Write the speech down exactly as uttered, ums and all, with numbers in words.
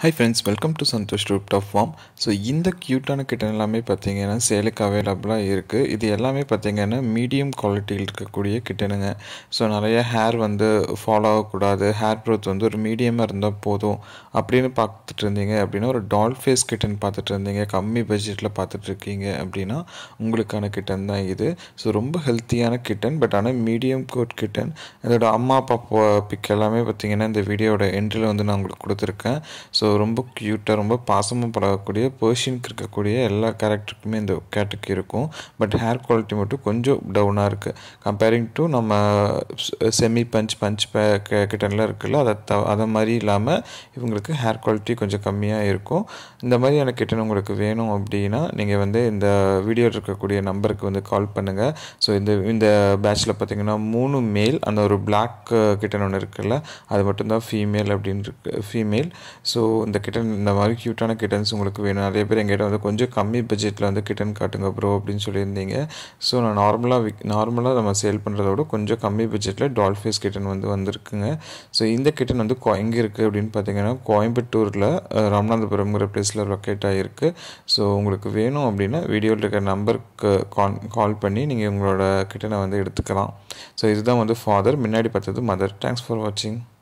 Hi friends, welcome to Santosh Rooftop Farm. So இந்த கியூட்டான kitten எல்லாமே பார்த்தீங்கன்னா சேலுக்கு அவைலபிளாக இருக்குது. இது எல்லாமே பார்த்தீங்கன்னா மீடியம் குவாலிட்டியில் இருக்கக்கூடிய கிட்டனுங்க. ஸோ நிறைய ஹேர் வந்து ஃபாலோ ஆகக்கூடாது, ஹேர் க்ரோத் வந்து ஒரு மீடியமாக இருந்தால் போதும் அப்படின்னு பார்த்துட்டு இருந்தீங்க அப்படின்னா, ஒரு டால் ஃபேஸ் கிட்டன் பார்த்துட்டு இருந்தீங்க, கம்மி பட்ஜெட்டில் பார்த்துட்டு இருக்கீங்க அப்படின்னா உங்களுக்கான கிட்டன் தான் இது. ஸோ ரொம்ப ஹெல்த்தியான கிட்டன், பட் ஆனால் மீடியம் கோட் கிட்டன். அதோட அம்மா அப்பா பிக் எல்லாமே பார்த்தீங்கன்னா இந்த வீடியோட எண்டில் வந்து நான் உங்களுக்கு கொடுத்துருக்கேன். ஸோ ரொம்ப க்யூட்டாக ரொம்ப பாசமாக பழகக்கூடிய பெர்ஷியனுக்கு இருக்கக்கூடிய எல்லா கேரக்டருக்குமே இந்த கேட்டுக்கு இருக்கும். பட் ஹேர் குவாலிட்டி மட்டும் கொஞ்சம் டவுனாக இருக்குது கம்பேரிங் டு நம்ம செமி பஞ்ச் பஞ்ச் கிட்டன்லாம் இருக்குல்ல, அதை த அதை மாதிரி இல்லாமல் இவங்களுக்கு ஹேர் குவாலிட்டி கொஞ்சம் கம்மியாக இருக்கும். இந்த மாதிரியான கிட்டன் உங்களுக்கு வேணும் அப்படின்னா நீங்கள் வந்து இந்த வீடியோவில் இருக்கக்கூடிய நம்பருக்கு வந்து கால் பண்ணுங்கள். ஸோ இந்த இந்த பேட்சில் பார்த்தீங்கன்னா மூணு மேல், அந்த ஒரு பிளாக் கிட்டன் ஒன்று இருக்குல்ல அது மட்டும்தான் ஃபீமேல் அப்படின்னு இருக்கு, ஃபீமேல். ஸோ இந்த கிட்டன் இந்த மாதிரி க்யூட்டான கிட்டன்ஸ் உங்களுக்கு வேணும். நிறைய பேர் எங்கிட்ட வந்து கொஞ்சம் கம்மி பட்ஜெட்டில் வந்து கிட்டன் காட்டுங்க ப்ரோ அப்படின்னு சொல்லியிருந்தீங்க. ஸோ நான் நார்மலாக விக் நார்மலாக நம்ம சேல் பண்ணுறத விட கொஞ்சம் கம்மி பட்ஜெட்டில் டால் ஃபேஸ் கிட்டன் வந்து வந்திருக்குங்க. ஸோ இந்த கிட்டன் வந்து எங்கே இருக்குது அப்படின்னு பார்த்தீங்கன்னா கோயம்புத்தூரில் ராமநாதபுரம்ங்கிற பிளேஸில் லொக்கேட் ஆகிருக்கு. ஸோ உங்களுக்கு வேணும் அப்படின்னா வீடியோவில் இருக்கிற நம்பருக்கு கால் கால் பண்ணி நீங்கள் உங்களோட கிட்டனை வந்து எடுத்துக்கலாம். ஸோ இதுதான் வந்து ஃபாதர், முன்னாடி பார்த்தது மதர். தேங்க்ஸ் ஃபார் வாட்சிங்.